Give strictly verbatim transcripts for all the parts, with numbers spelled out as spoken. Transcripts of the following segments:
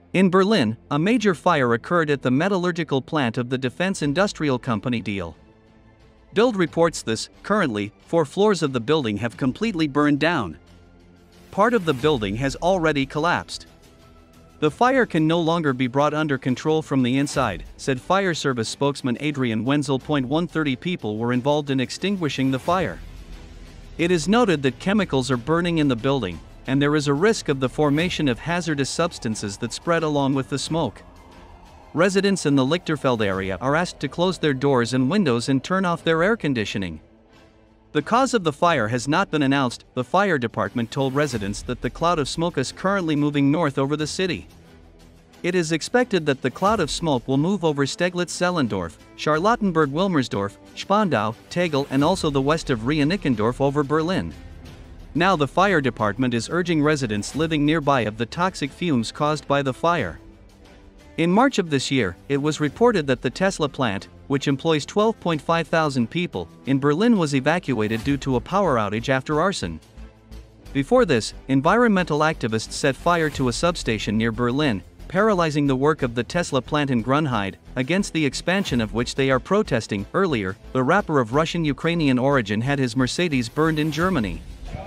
In Berlin, a major fire occurred at the metallurgical plant of the Defense Industrial Company Diehl. Bild reports this. Currently, four floors of the building have completely burned down. Part of the building has already collapsed. The fire can no longer be brought under control from the inside, said fire service spokesman Adrian Wenzel. one hundred thirty people were involved in extinguishing the fire. It is noted that chemicals are burning in the building, and there is a risk of the formation of hazardous substances that spread along with the smoke. Residents in the Lichterfeld area are asked to close their doors and windows and turn off their air conditioning. The cause of the fire has not been announced. The fire department told residents that the cloud of smoke is currently moving north over the city. It is expected that the cloud of smoke will move over Steglitz-Zehlendorf, Charlottenburg-Wilmersdorf, Spandau, Tegel, and also the west of Ria-Nickendorf over Berlin. Now the fire department is urging residents living nearby of the toxic fumes caused by the fire. In March of this year, it was reported that the Tesla plant, which employs twelve point five thousand people, in Berlin was evacuated due to a power outage after arson. Before this, environmental activists set fire to a substation near Berlin, paralyzing the work of the Tesla plant in Grunheide, against the expansion of which they are protesting. Earlier, the rapper of Russian-Ukrainian origin had his Mercedes burned in Germany.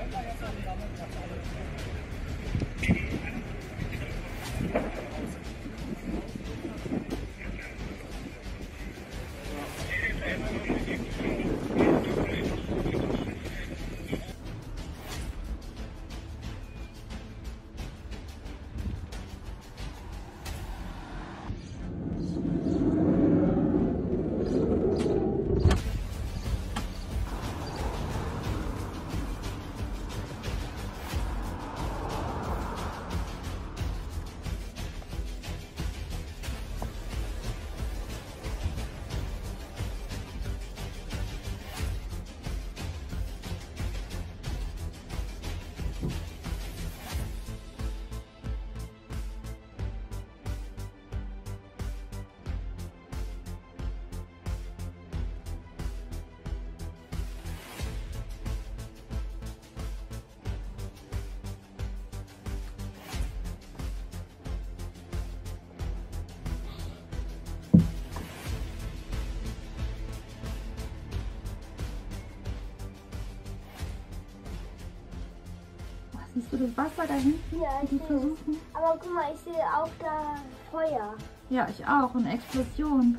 Siehst du das Wasser da hinten? Ja, ich Die sehe versuchen. es. Aber guck mal, ich sehe auch da Feuer. Ja, ich auch. Und Explosion.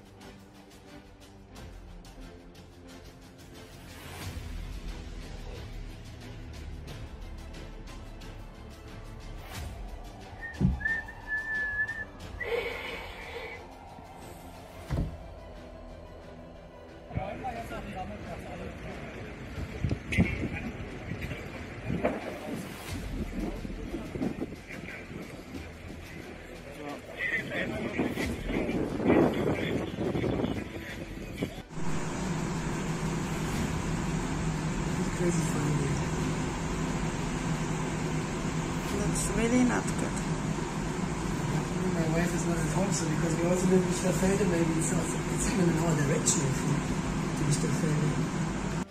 Crazy funny. Looks really not good. My wife is not at home, so because we also live in Lichterfelde, maybe it's not, it's even in our direction if we to Lichterfelde.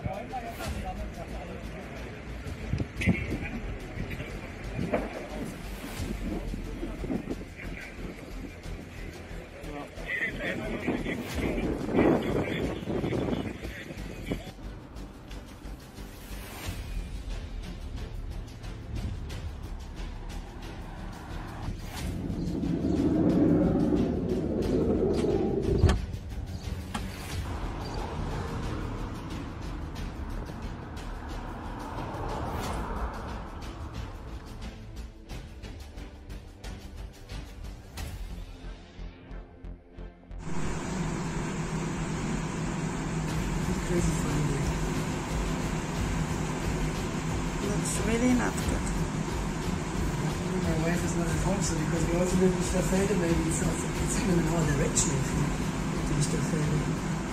Crazy funny. Looks really not good. My wife is not at home, so because we also live in Lichterfelde, maybe it's not, it's even in our direction if we to Lichterfelde.